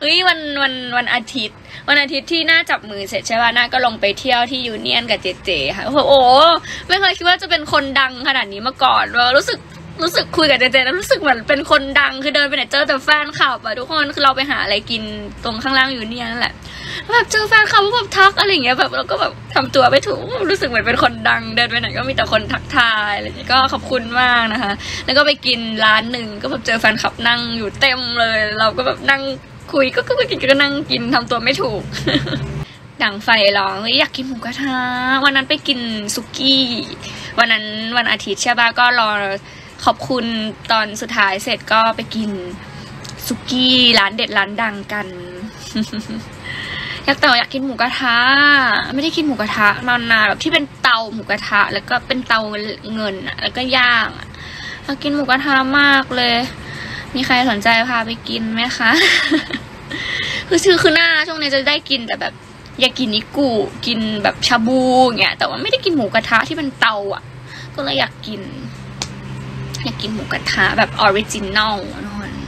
เฮ้ยวันอาทิตย์ที่น่าจับมือเสร็จใช่ป่ะน่าก็ลงไปเที่ยวที่ยูเนียนกับเจเจค่ะโอ้ไม่เคยคิดว่าจะเป็นคนดังขนาดนี้มาก่อนว่ารู้สึกคุยกับเจเจแล้วรู้สึกเหมือนเป็นคนดังคือเดินไปไหนเจอแต่แฟนคลับอะทุกคนคือเราไปหาอะไรกินตรงข้างล่างยูเนียนนั่นแหละแบบเจอแฟนคลับแบบทักอะไรอย่างเงี้ยแบบเราก็แบบทำตัวไม่ถูกรู้สึกเหมือนเป็นคนดังเดินไปไหนก็มีแต่คนทักทายอะไรอย่างเงี้ยก็ขอบคุณมากนะคะแล้วก็ไปกินร้านหนึ่งก็แบบเจอแฟนคลับนั่งอยู่เต็มเลยเราก็แบบนั่งคุยก็กินก็นั่งกินทำตัวไม่ถูก ดังไฟร้องอยากกินหมูกระทะวันนั้นไปกินสุกี้วันอาทิตย์ใช่ป่ะก็รอขอบคุณตอนสุดท้ายเสร็จก็ไปกินสุกี้ร้านเด็ดร้านดังกัน อยากกินหมูกระทะไม่ได้กินหมูกระทะนานๆแบบที่เป็นเตาหมูกระทะแล้วก็เป็นเตาเงินอ่ะแล้วก็ย่างอ่ะอยากกินหมูกระทะมากเลยมีใครสนใจพาไปกินไหมคะ คือหน้าช่วงนี้จะได้กินแต่แบบอยากกินนิกุกินแบบชาบูเงี้ยแต่ว่าไม่ได้กินหมูกระทะที่เป็นเตาอ่ะก็เลยอยากกินหมูกระทะแบบออริจินอลทุกคน